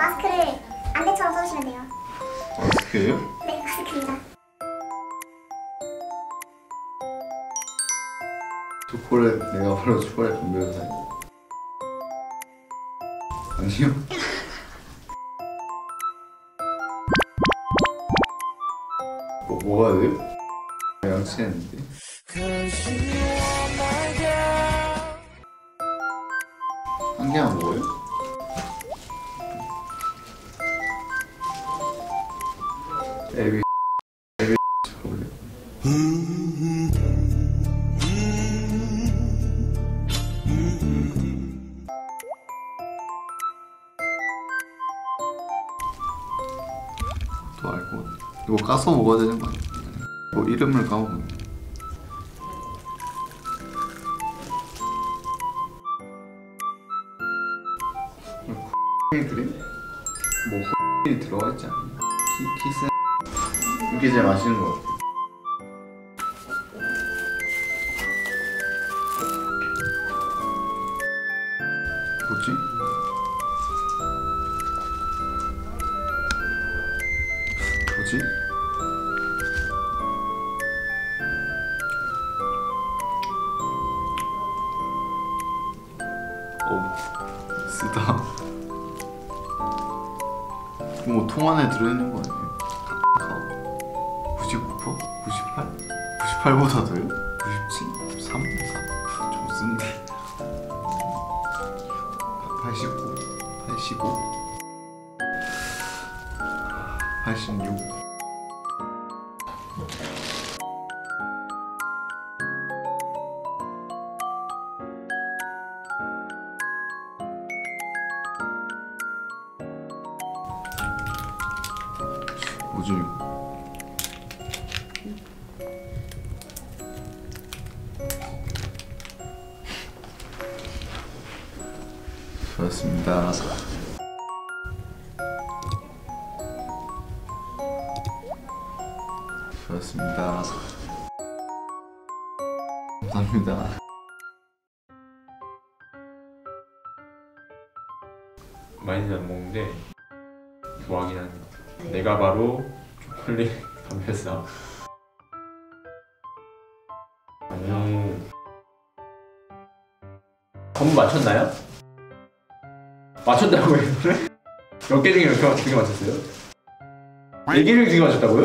마스크를 안대처럼 써주시면 돼요. 마스크예요? 네, 마스크입니다. 초콜릿, 내가 바로 초콜릿 건배사요. 아니요. 뭐가 돼요? 양치했는데. 한 개만 먹어요? 에비 초콜릿. 또 알고 이거 까서 먹어야 되는 거 아니야? 뭐 이름을 까먹었네. 그림? 뭐 이 들어가 있지 않나? 키스 이게 제일 맛있는 거 같아. 뭐지? 뭐지? 오, 쓰다. 뭐 통 안에 들어있는 거 아니에요? 99%? 98? 98보다 더요? 97? 3? 4? 좀 쓴데. 89? 85? 86? 뭐지 이거? 수고하셨습니다. 수고하셨습니다. 감사합니다. 많이는 안 먹는데 좋아하긴 합니다. 내가 바로 초콜릿 감별사. 전부 맞췄나요? 맞췄다고요? 몇 개 중에 몇 개 맞췄어요? 4개 중에 2개 맞췄다고요?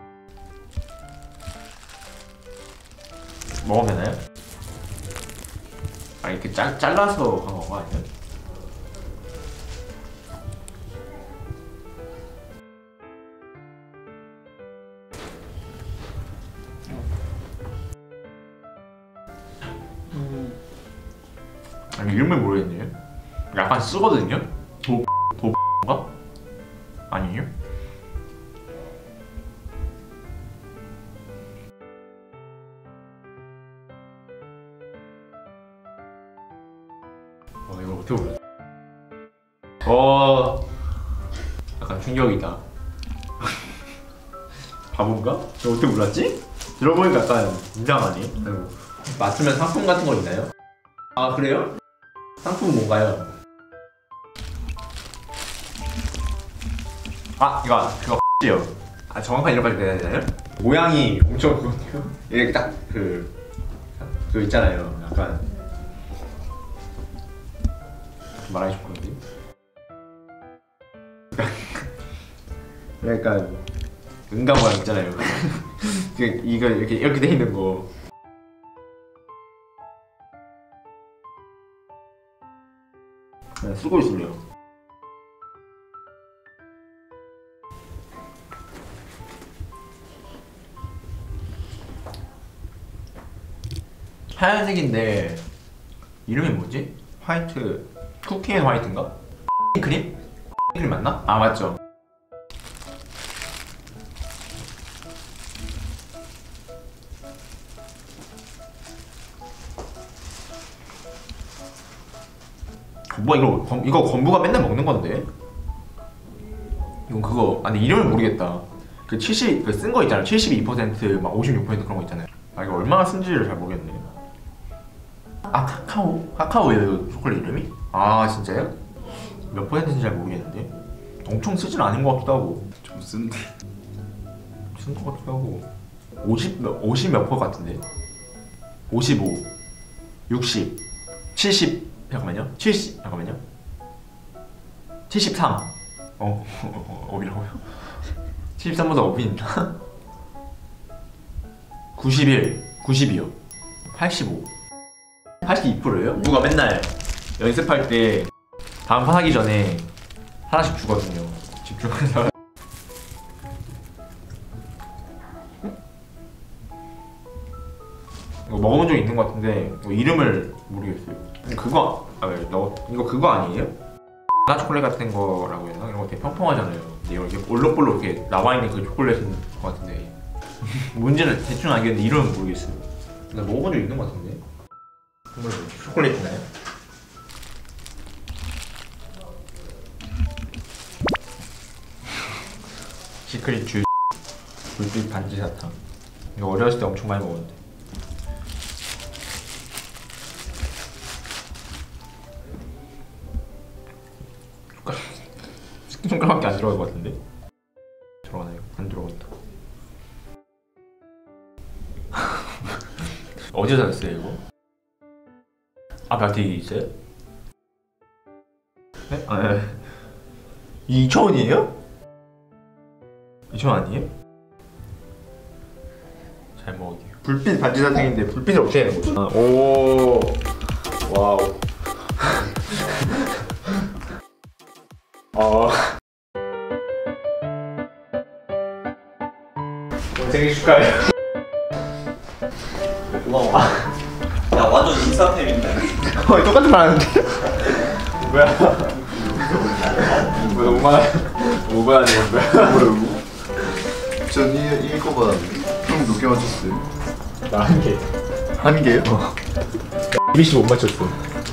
먹으면 되나요? 아 이렇게 잘라서 한 건가 아니면? 아니 이름을 모르겠네요. 약간 쓰거든요? 도인가? 아니에요? 이거 어떻게 몰랐지? 약간 충격이다. 바본가? 이거 어떻게 몰랐지? 들어보니까 약간 이상하네. 맞추면 상품 같은 거 있나요? 아 그래요? 상품은 뭔가요? 아 그거 X요. 아 정확한 이름까지 내야 되나요? 모양이 엄청 그거든요? 이렇게 딱 그거 있잖아요. 약간 말하기 좋은데? 약간 은가 모양 있잖아요. 이거 이렇게 돼 있는 거. 그냥 쓰고 있으래요. 하얀색인데 이름이 뭐지? 화이트 쿠키 앤 화이트인가? 크림? 크림 맞나? 아 맞죠. 뭐 이거 건부가 맨날 먹는 건데? 이건 그거 아니 이름을 모르겠다. 그 70, 그 쓴 거 있잖아요. 72% 막 56% 그런 거 있잖아요. 아 이거 얼마나 쓴지를 잘 모르겠네. 아 카카오예요 초콜릿 이름이? 아 진짜요? 몇 %인지 잘 모르겠는데. 엄청 쓰진 않은 것 같기도 하고. 좀 쓴데. 쓴 것 같기도 하고. 50 몇 퍼 같은데. 55, 60, 70. 잠깐만요. 70. 잠깐만요. 73. 업이라고요? 73보다 업이 있나? 91, 92요. 85. 82%예요? 누가 맨날 연습할 때 다음 판 하기 전에 하나씩 주거든요. 집중해서. 이거 먹어본 적 있는 것 같은데 이름을 모르겠어요. 이거 그거 아니에요? 나 초콜릿 같은 거라고 해야 되나? 이런 거 되게 평평하잖아요. 근데 이렇게 볼록볼록 이렇게 나와 있는 그 초콜릿인 것 같은데 뭔지는 대충 알겠는데 이름은 모르겠어요. 나 먹어본 적 있는 것 같은데. 정말 초콜릿이나요? 시크릿 주 불빛 반지 사탕. 이거 어렸을 때 엄청 많이 먹었는데. 손가락밖에 안 들어갈 것 같은데? 들어가나요? 안 들어간다. 어디서 샀어요 이거? 앞에 아티 있어요? 네? 아, 네. 2,000원이에요? 2,000원 아니에요? 잘 먹을게요. 불빛 반지 사탕인데 불빛을 어떻게 해야 되는 거죠? 오, 와우. 생일 축하해요. 고마워. 야 완전 인싸템인데. 똑같은 말 하는데? 뭐야? 뭐 5만 원이면 뭐야? 뭐라고? 전 이거 받았는데. 형 몇 개 맞췄어요? 나 한 개. 한 개요? 이비씨 못 맞췄어.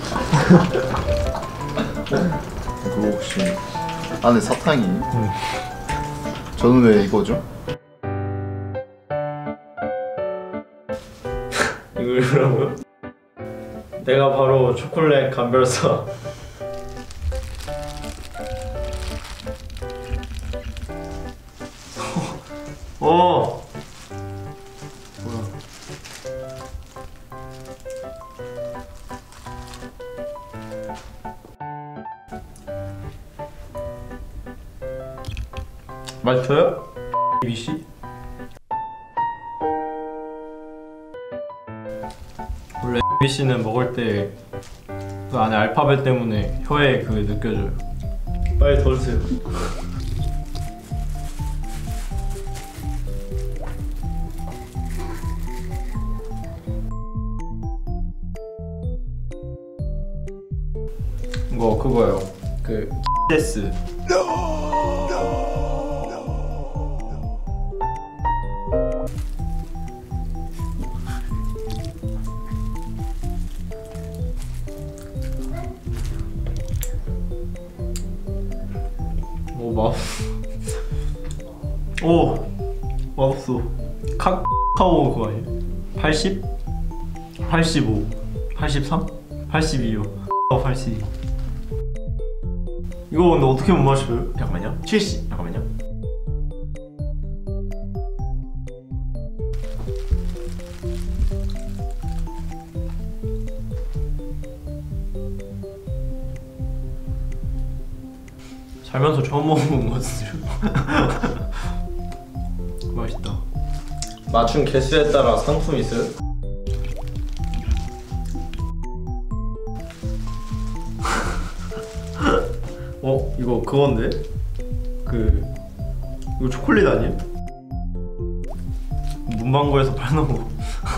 그거 혹시 안에 사탕이? 저는 왜 이거죠? 이거라고요? 내가 바로 초콜릿 감별사. 어. 뭐야? 맛있어요? 이비씨? 원래 이비씨는 먹을 때 그 안에 알파벳 때문에 혀에 그게 느껴져요. 빨리 더 주세요. 이거 그거요. 그 데스. 오 맛없어. 카카오 그거 아니에요? 80? 85 83? 82요. 82. 이거 근데 어떻게 못 마셔요? 잠깐만요. 70. 잠깐만요. 살면서 처음 먹어본 것 같은데요. 맛있다. 맞춘 개수에 따라 상품 있어요? 이거 그건데? 이거 초콜릿 아니에요? 문방구에서 파는 거.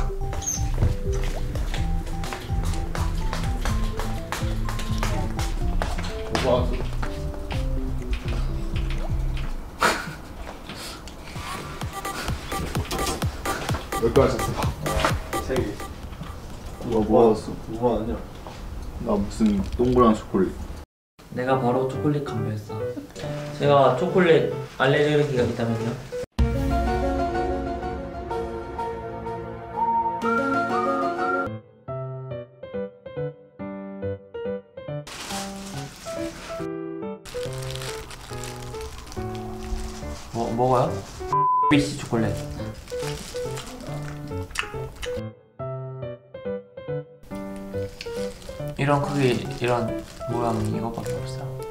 몇 개 맞췄어? 3개. 뭐 받았어? 뭐가 아니야? 나 무슨 동그란 초콜릿. 내가 바로 초콜릿 감별사. 제가 초콜릿 알레르기가 있다면요? 먹어요? BC 초콜릿. 이런 크기, 이런 모양이 이거밖에 없어요.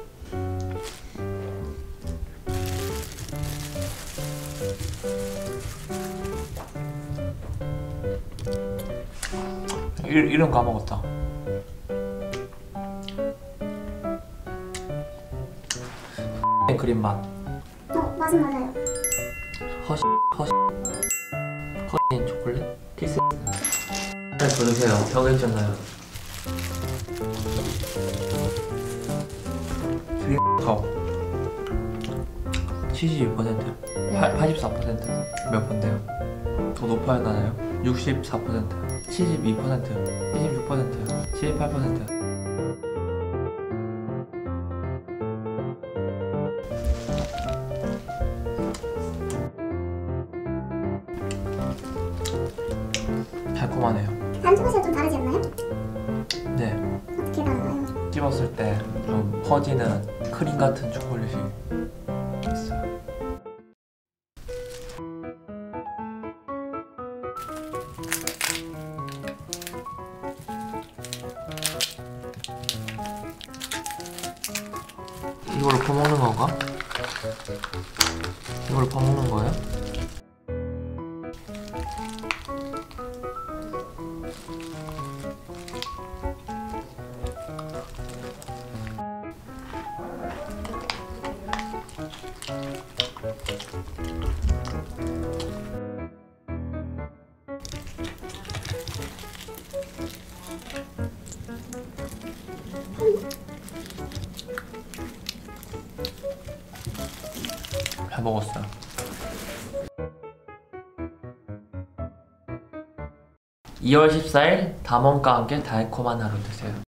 이름 까먹었다. 크림 맛. 맛은 맞아요. 허쉬 초콜릿? 키스. 잘 보세요. 벽에 있잖아요. 컵 72%, 84%몇 번데요? 더 높아야 나나요? 64%, 72%, 26%, 78%. 달콤하네요. 안쪽에서 좀 다르지 않나요? 네. 어떻게 다른가요? 씹었을 때 좀 퍼지는 크림 같은 초콜릿이 있어요. 이걸로 퍼먹는 건가? 이걸로 퍼먹는 거예요? 잘 먹었어요. 2월 14일 담원과 함께 달콤한 하루 되세요.